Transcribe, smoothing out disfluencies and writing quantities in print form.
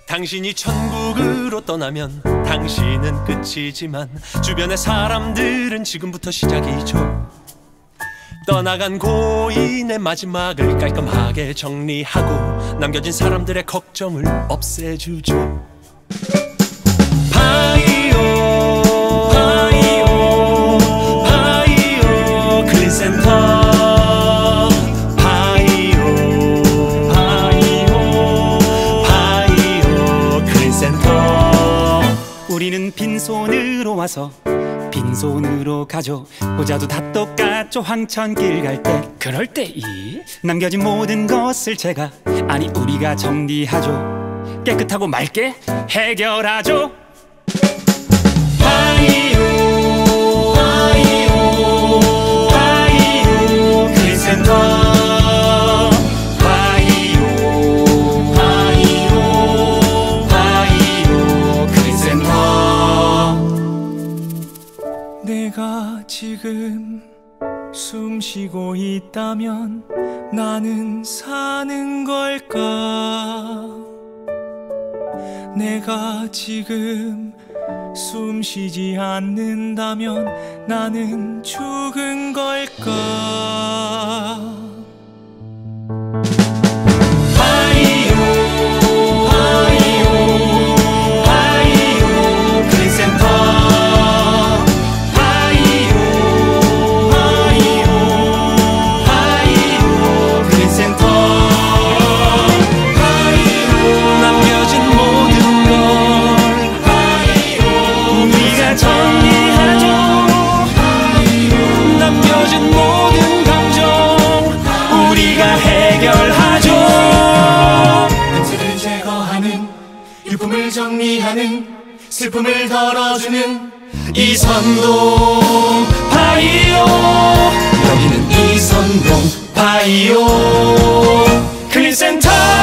당신이 천국으로 떠나면 당신은 끝이지만 주변의 사람들은 지금부터 시작이죠. 떠나간 고인의 마지막을 깔끔하게 정리하고 남겨진 사람들의 걱정을 없애주죠. 바이오 바이오 바이오 클린센터. 우리는 빈손으로 와서 빈손으로 가죠. 모자도 다 똑같죠. 황천길 갈 때 그럴 때 이 남겨진 모든 것을 제가 아니 우리가 정리하죠. 깨끗하고 맑게 해결하죠. 바이오 바이오 바이오 클린센터. 내가 지금 숨 쉬고 있다면 나는 사는 걸까? 내가 지금 숨 쉬지 않는다면 나는 죽은 걸까? 유품을 정리하는 슬픔을 덜어주는 이선동 바이오. 여기는 이선동 바이오 클린센터.